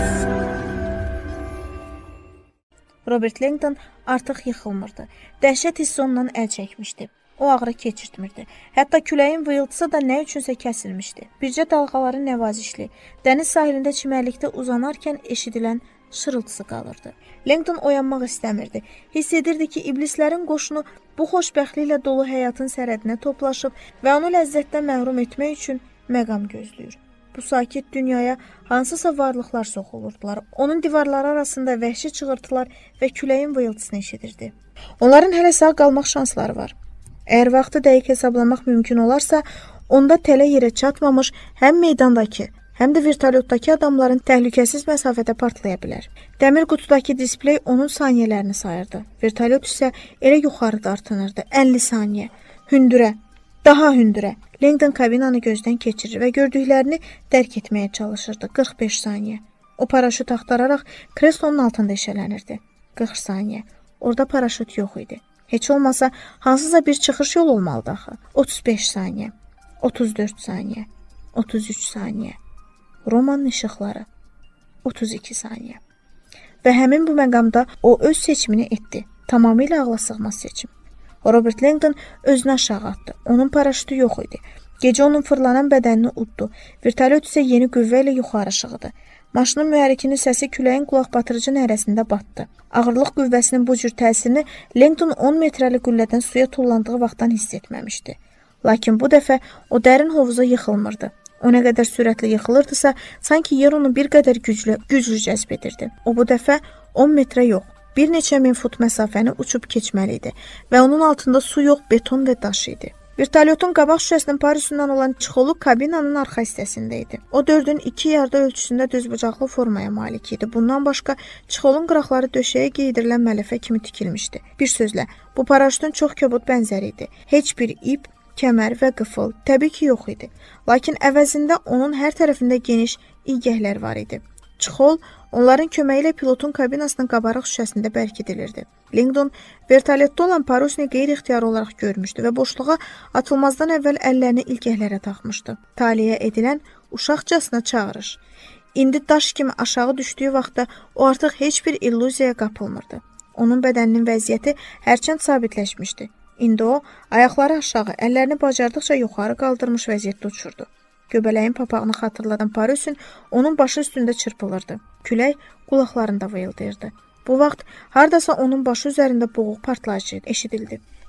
Robert Langdon artıq yıxılmırdı. Dəhşət hissi ondan əl çəkmişdi. O ağrı keçirtmirdi. Hətta küləyin vıyıltısı da nə üçünsə kəsilmişdi. Bircə dalğaların nəvazişli, dəniz sahilində çimərlikdə uzanarkən eşidilən şırıltısı qalırdı. Langdon oyanmaq istəmirdi. Hiss edirdi ki, iblislərin qoşunu bu xoşbəxtliklə dolu həyatın sərhədinə toplaşıb və onu ləzzətdən məhrum etmək üçün məqam gözləyir. Bu sakit dünyaya hansısa varlıqlar soxulurdular. Onun divarları arasında vəhşi çığırtılar və küləyin vıyıltısını eşidirdi. Onların hələ sağ qalmaq şansları var. Əgər vaxtı dəqiq hesablamaq mümkün olarsa, onda tələ yerə çatmamış həm meydandakı, həm də vertolyotdakı adamların təhlükəsiz məsafədə partlaya bilər. Dəmir qutudakı displey onun saniyələrini sayırdı. Vertolyot isə elə yuxarı dartınırdı. 50 saniyə. Hündürə, daha hündürə. Langdon kabinanı gözdən keçirir və gördüklərini dərk etməyə çalışırdı. 45 saniyə. O paraşüt axtararaq kreslonun altında eşələnirdi. 40 saniyə. Orada paraşüt yox idi. Heç olmasa hansısa bir çıxış yolu olmalıdır axı. 35 saniyə. 34 saniyə. 33 saniyə. Romanın işıqları. 32 saniyə. Və həmin bu məqamda o öz seçimini etdi. Tamamilə ağla sığmaz seçim. Robert Langdon özünü aşağı atdı. Onun paraşütü yox idi. Gecə onun fırlanan bədənini uddu. Vertolyot isə yeni qüvvə ilə yuxarı şığıdı. Maşının mühərrikinin səsi küləyin qulaqbatırıcı nərəsində batdı. Ağırlıq qüvvəsinin bu cür təsirini Langdon 10 metrəlik qüllədən suya tullandığı vaxtdan hiss etməmişdi. Lakin bu dəfə o dərin hovuza yıxılmırdı. O nə qədər sürətli yıxılırdısa, sanki yer onu bir qədər güclü cəzb edirdi. O bu dəfə 10 metrə yox, bir neçə min fut məsafəni uçub keçməli idi və onun altında su yox, beton və daş idi. Vertolyotun qabaq şüşəsinin parüsündən olan çixolu kabinanın arxa hissəsində idi. O 4-ün 2 yarda ölçüsündə düzbucaqlı formaya malik idi. Bundan başqa çixolun qıraqları döşəyə geydirilən mələfə kimi tikilmişdi. Bir sözlə, bu paraşütün çox kobud bənzəri idi. Heç bir ip, kəmər və qıfıl təbii ki yox idi. Lakin əvəzində onun hər tərəfində geniş ilgəklər var idi. Çixol onların köməyi ilə pilotun kabinasının qabarıq şüşəsində bərkidilirdi. Langdon vertolyotda olan parusni qeyri-ixtiyari olaraq görmüşdü və boşluğa atılmazdan əvvəl əllərini ilgəklərə taxmışdı. Taliyə edilən uşaqcasına çağırış. İndi daş kimi aşağı düşdüyü vaxtda o artıq heç bir illüziyaya qapılmırdı. Onun bədəninin vəziyyəti hərçənd sabitləşmişdi. İndi o, ayaqları aşağı, əllərini bacardıqca yuxarı qaldırmış vəziyyətdə uçurdu. Göbələyin papağını xatırladan parüsün onun başı üstündə çırpılırdı. Külək qulaqlarında vıyıldayırdı. Bu vaxt hardasa onun başı üzərində boğuq partlayıcı eşidildi.